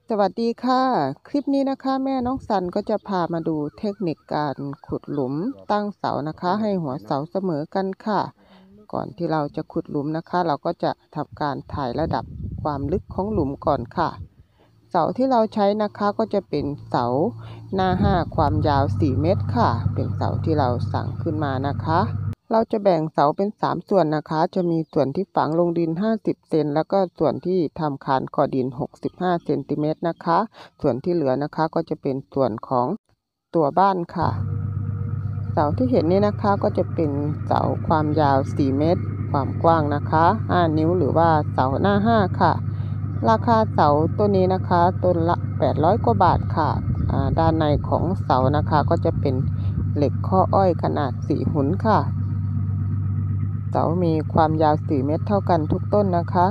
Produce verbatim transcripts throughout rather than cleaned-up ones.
สวัสดีค่ะคลิปนี้นะคะแม่น้องสันก็จะพามาดูเทคนิคการขุดหลุมตั้งเสานะคะให้หัวเสาเสมอกันค่ะก่อนที่เราจะขุดหลุมนะคะเราก็จะทำการถ่ายระดับความลึกของหลุมก่อนค่ะเสาที่เราใช้นะคะก็จะเป็นเสาหน้าห้าความยาวสี่เมตรค่ะเป็นเสาที่เราสั่งขึ้นมานะคะเราจะแบ่งเสาเป็นสามส่วนนะคะจะมีส่วนที่ฝังลงดินห้าสิบเซนแล้วก็ส่วนที่ทำคานก่อดินหกสิบห้าเซนติเมตรนะคะส่วนที่เหลือนะคะก็จะเป็นส่วนของตัวบ้านค่ะเสาที่เห็นนี้นะคะก็จะเป็นเสาความยาวสี่เมตรความกว้างนะคะห้านิ้วหรือว่าเสาหน้าห้าค่ะราคาเสาตัวนี้นะคะต้นละแปดร้อยกว่าบาทค่ะด้านในของเสานะคะก็จะเป็นเหล็กข้ออ้อยขนาดสี่หุนค่ะเสามีความยาวสี่เมตรเท่ากันทุกต้นนะคะ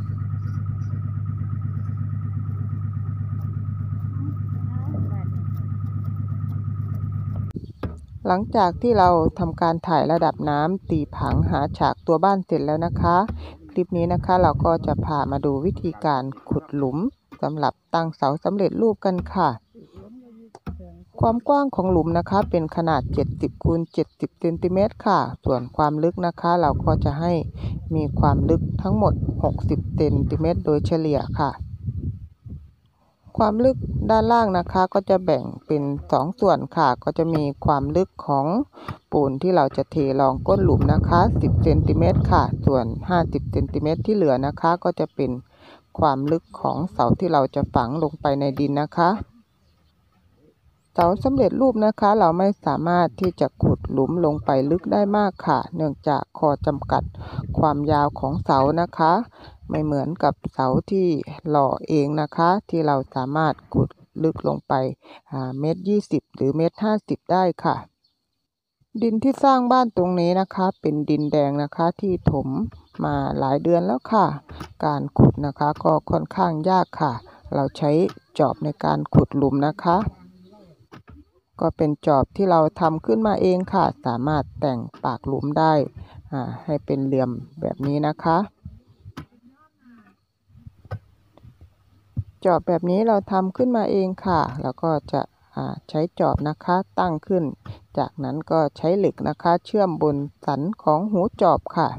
หลังจากที่เราทำการถ่ายระดับน้ำตีผังหาฉากตัวบ้านเสร็จแล้วนะคะคลิปนี้นะคะเราก็จะพามาดูวิธีการขุดหลุมสำหรับตั้งเสาสำเร็จรูปกันค่ะความกว้างของหลุมนะคะเป็นขนาดเจ็ดสิบคูณเจ็ดสิบเซนติเมตรค่ะส่วนความลึกนะคะเราก็จะให้มีความลึกทั้งหมดหกสิบเซนติเมตรโดยเฉลี่ยค่ะความลึกด้านล่างนะคะก็จะแบ่งเป็นสองส่วนค่ะก็จะมีความลึกของปูนที่เราจะเทรองก้นหลุมนะคะสิบเซนติเมตรค่ะส่วนห้าสิบเซนติเมตรที่เหลือนะคะก็จะเป็นความลึกของเสาที่เราจะฝังลงไปในดินนะคะเสาสำเร็จรูปนะคะเราไม่สามารถที่จะขุดหลุมลงไปลึกได้มากค่ะเนื่องจากข้อจำกัดความยาวของเสานะคะไม่เหมือนกับเสาที่หล่อเองนะคะที่เราสามารถขุดลึกลงไปเมตรยี่สิบหรือเมตรห้าสิบได้ค่ะดินที่สร้างบ้านตรงนี้นะคะเป็นดินแดงนะคะที่ถมมาหลายเดือนแล้วค่ะการขุดนะคะก็ค่อนข้างยากค่ะเราใช้จอบในการขุดหลุมนะคะก็เป็นจอบที่เราทำขึ้นมาเองค่ะสามารถแต่งปากหลุมได้ให้เป็นเหลี่ยมแบบนี้นะคะจอบแบบนี้เราทำขึ้นมาเองค่ะแล้วก็จะใช้จอบนะคะตั้งขึ้นจากนั้นก็ใช้เหล็กนะคะเชื่อมบนสันของหูจอบค่ะ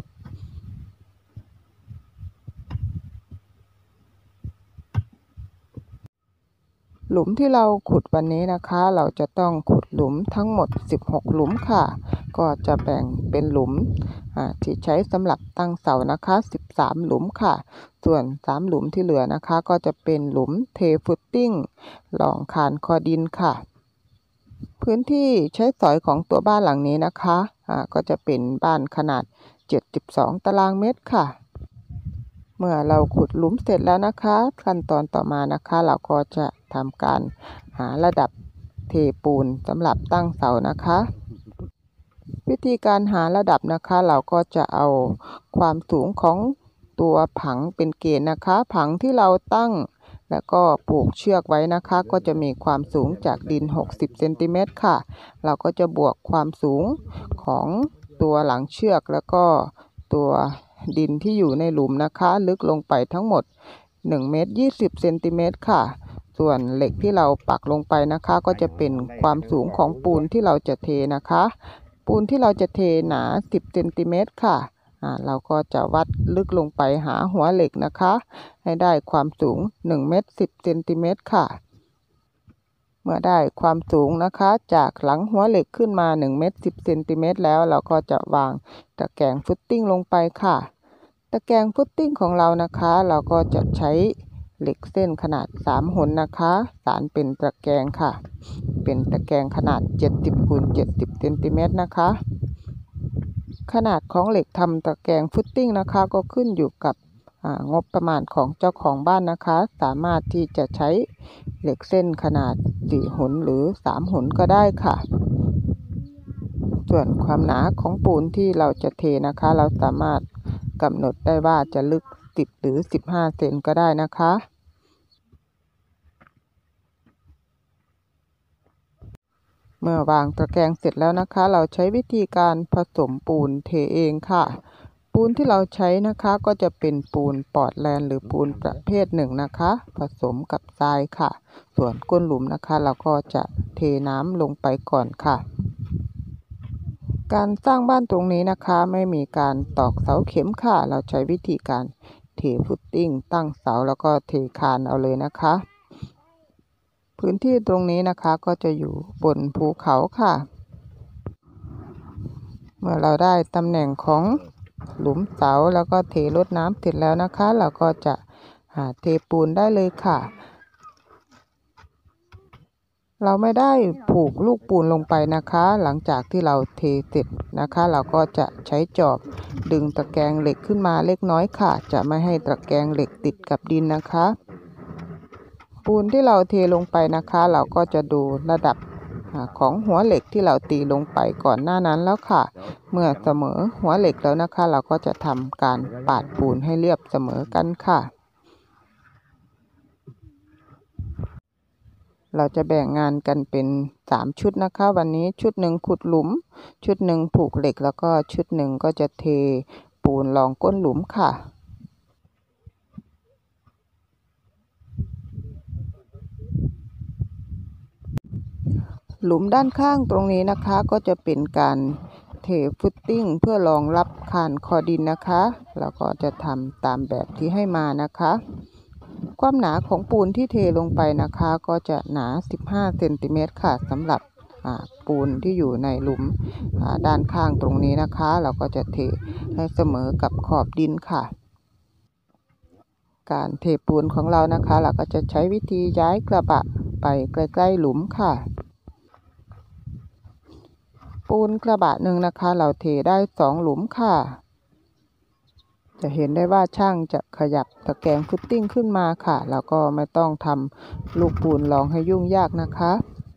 หลุมที่เราขุดวันนี้นะคะเราจะต้องขุดหลุมทั้งหมดสิบหกหลุมค่ะก็จะแบ่งเป็นหลุมที่ใช้สำหรับตั้งเสานะคะสิบสามหลุมค่ะส่วนสามหลุมที่เหลือนะคะก็จะเป็นหลุมเทฟุตติ้งรองคานคอดินค่ะพื้นที่ใช้สอยของตัวบ้านหลังนี้นะคะก็จะเป็นบ้านขนาดเจ็ดสิบสองตารางเมตรค่ะเมื่อเราขุดหลุมเสร็จแล้วนะคะขั้นตอนต่อมานะคะเราก็จะทำการหาระดับเทปูนสำหรับตั้งเสานะคะวิธีการหาระดับนะคะเราก็จะเอาความสูงของตัวผังเป็นเกณฑ์นะคะผังที่เราตั้งแล้วก็ผูกเชือกไว้นะคะก็จะมีความสูงจากดินหกสิบเซนติเมตรค่ะเราก็จะบวกความสูงของตัวหลังเชือกแล้วก็ตัวดินที่อยู่ในหลุมนะคะลึกลงไปทั้งหมดหนึ่งเมตรยี่สิบเซนติเมตรค่ะส่วนเหล็กที่เราปักลงไปนะคะก็จะเป็นความสูงของปูนที่เราจะเทนะคะปูนที่เราจะเทหนาสิบเซนติเมตรค่ะอ่าเราก็จะวัดลึกลงไปหาหัวเหล็กนะคะให้ได้ความสูงหนึ่งเมตรสิบเซนติเมตรค่ะเมื่อได้ความสูงนะคะจากหลังหัวเหล็กขึ้นมาหนึ่งเมตรสิบเซนติเมตรแล้วเราก็จะวางตะแกรงฟุตติ้งลงไปค่ะตะแกรงฟุตติ้งของเรานะคะเราก็จะใช้เหล็กเส้นขนาดสามหนนะคะสานเป็นตะแกรงค่ะเป็นตะแกรงขนาดเจ็ดสิบคูณเจ็ดสิบเซนติเมตรนะคะขนาดของเหล็กทำตะแกรงฟุตติ้งนะคะก็ขึ้นอยู่กับงบประมาณของเจ้าของบ้านนะคะสามารถที่จะใช้เหล็กเส้นขนาดสี่หนหรือสามหนก็ได้ค่ะส่วนความหนาของปูนที่เราจะเทนะคะเราสามารถกำหนดได้ว่าจะลึกสิบหรือสิบห้าเซนก็ได้นะคะเมื่อวางตะแกรงเสร็จแล้วนะคะเราใช้วิธีการผสมปูนเทเองค่ะปูนที่เราใช้นะคะก็จะเป็นปูนปอร์ตแลนด์หรือปูนประเภทหนึ่งนะคะผสมกับทรายค่ะส่วนก้นหลุมนะคะเราก็จะเทน้ำลงไปก่อนค่ะการสร้างบ้านตรงนี้นะคะไม่มีการตอกเสาเข็มค่ะเราใช้วิธีการเทฟุตติ้งตั้งเสาแล้วก็เทคานเอาเลยนะคะพื้นที่ตรงนี้นะคะก็จะอยู่บนภูเขาค่ะเมื่อเราได้ตำแหน่งของหลุมเสาแล้วก็เทรดน้ำเสร็จแล้วนะคะเราก็จะเทปูนได้เลยค่ะเราไม่ได้ผูกลูกปูนลงไปนะคะหลังจากที่เราเทเสร็จนะคะเราก็จะใช้จอบดึงตะแกรงเหล็กขึ้นมาเล็กน้อยค่ะจะไม่ให้ตะแกรงเหล็กติดกับดินนะคะปูนที่เราเทลงไปนะคะเราก็จะดูระดับของหัวเหล็กที่เราตีลงไปก่อนหน้านั้นแล้วค่ะเมื่อเสมอหัวเหล็กแล้วนะคะเราก็จะทำการปาดปูนให้เรียบเสมอกันค่ะเราจะแบ่งงานกันเป็นสามชุดนะคะวันนี้ชุดหนึ่งขุดหลุมชุดหนึ่งผูกเหล็กแล้วก็ชุดหนึ่งก็จะเทปูนรองก้นหลุมค่ะหลุมด้านข้างตรงนี้นะคะก็จะเป็นการเทฟุตติ้งเพื่อรองรับคานคอดินนะคะแล้วก็จะทำตามแบบที่ให้มานะคะความหนาของปูนที่เทลงไปนะคะก็จะหนาสิบห้าเซนติเมตรค่ะสำหรับปูนที่อยู่ในหลุมด้านข้างตรงนี้นะคะเราก็จะเทให้เสมอกับขอบดินค่ะการเทปูนของเรานะคะเราก็จะใช้วิธีย้ายกระบะไปใกล้ๆหลุมค่ะปูนกระบะหนึ่งนะคะเราเทได้สองหลุมค่ะจะเห็นได้ว่าช่างจะขยับตะแกรงฟุตติ้งขึ้นมาค่ะแล้วก็ไม่ต้องทำลูกปูนรองให้ยุ่งยากนะคะ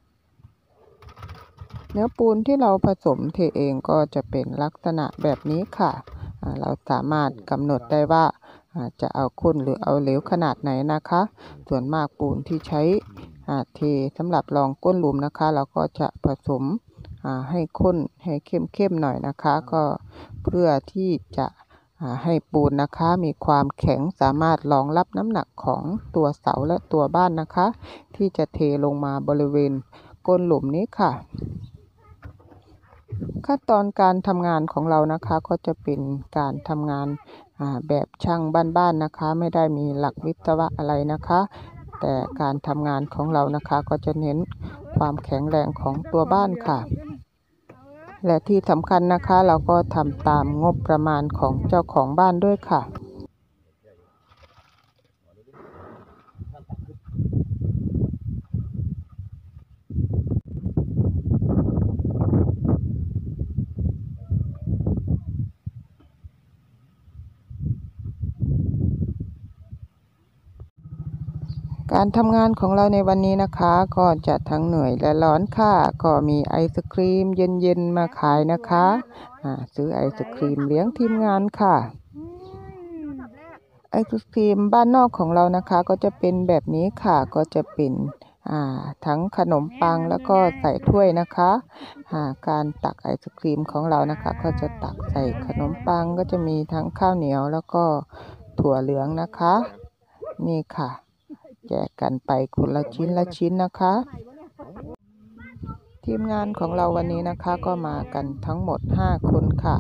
เนื้อปูนที่เราผสมเทเองก็จะเป็นลักษณะแบบนี้ค่ะเราสามารถกำหนดได้ว่าจะเอาข้นหรือเอาเหลวขนาดไหนนะคะส่วนมากปูนที่ใช้เทสำหรับรองก้นหลุมนะคะเราก็จะผสมให้ข้นให้เข้มๆหน่อยนะคะก็เพื่อที่จะให้ปูนนะคะมีความแข็งสามารถรองรับน้ำหนักของตัวเสาและตัวบ้านนะคะที่จะเทลงมาบริเวณก้นหลุมนี้ค่ะขั้นตอนการทำงานของเรานะคะก็จะเป็นการทำงานแบบช่างบ้านๆนะคะไม่ได้มีหลักวิศวะอะไรนะคะแต่การทำงานของเรานะคะก็จะเน้นความแข็งแรงของตัวบ้านค่ะและที่สำคัญนะคะเราก็ทำตามงบประมาณของเจ้าของบ้านด้วยค่ะการทำงานของเราในวันนี้นะคะก็จะทั้งเหนื่อยและร้อนค่ะก็มีไอศครีมเย็นๆมาขายนะคะซื้อไอศครีมเลี้ยงทีมงานค่ะไอศครีมบ้านนอกของเรานะคะก็จะเป็นแบบนี้ค่ะก็จะเป็นทั้งขนมปังแล้วก็ใส่ถ้วยนะคะการตักไอศครีมของเรานะคะก็จะตักใส่ขนมปังก็จะมีทั้งข้าวเหนียวแล้วก็ถั่วเหลืองนะคะนี่ค่ะแจกกันไปคนละชิ้นละชิ้นนะคะทีมงานของเราวันนี้นะคะก็มากันทั้งหมดห้าคนค่ะ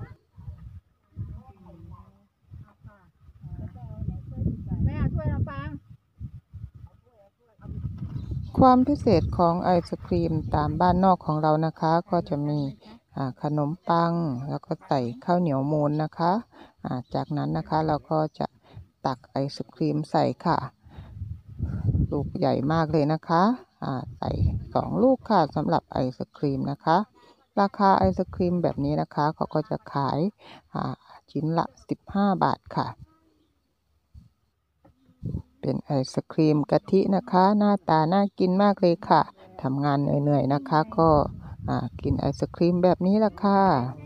ความพิเศษของไอศครีมตามบ้านนอกของเรานะคะก็จะมีขนมปังแล้วก็ใส่ข้าวเหนียวมูนนะคะจากนั้นนะคะเราก็จะตักไอศครีมใส่ค่ะลูกใหญ่มากเลยนะคะใส่สองลูกค่ะสำหรับไอศครีมนะคะราคาไอศครีมแบบนี้นะคะเขาก็จะขายชิ้นละสิบห้าบาทค่ะเป็นไอศครีมกะทินะคะหน้าตาน่ากินมากเลยค่ะทำงานเหนื่อยๆนะคะก็กินไอศครีมแบบนี้ละค่ะ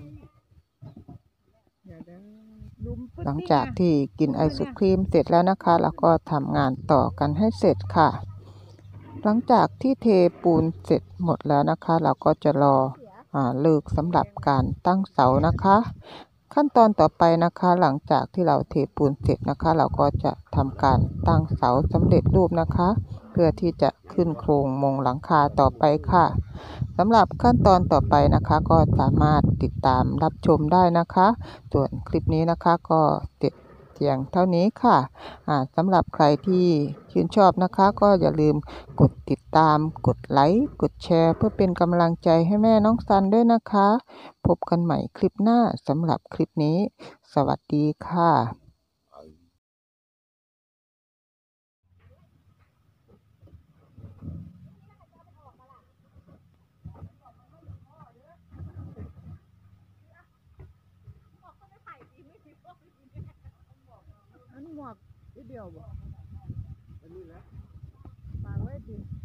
หลังจากที่กินไอศครีมเสร็จแล้วนะคะเราก็ทำงานต่อกันให้เสร็จค่ะหลังจากที่เทปูนเสร็จหมดแล้วนะคะเราก็จะรอเลิกสำหรับการตั้งเสานะคะขั้นตอนต่อไปนะคะหลังจากที่เราเทปูนเสร็จนะคะเราก็จะทำการตั้งเสาสำเร็จรูปนะคะเพื่อที่จะขึ้นโครงมุงหลังคาต่อไปค่ะสำหรับขั้นตอนต่อไปนะคะก็สามารถติดตามรับชมได้นะคะส่วนคลิปนี้นะคะก็เสร็จเพียงเท่านี้ค่ะอ่าสำหรับใครที่ชื่นชอบนะคะก็อย่าลืมกดติดตามกดไลค์กดแชร์เพื่อเป็นกำลังใจให้แม่น้องซันด้วยนะคะพบกันใหม่คลิปหน้าสำหรับคลิปนี้สวัสดีค่ะอันหมวกนิดเดียวบ่อันนี้แหละฝากไว้ดิ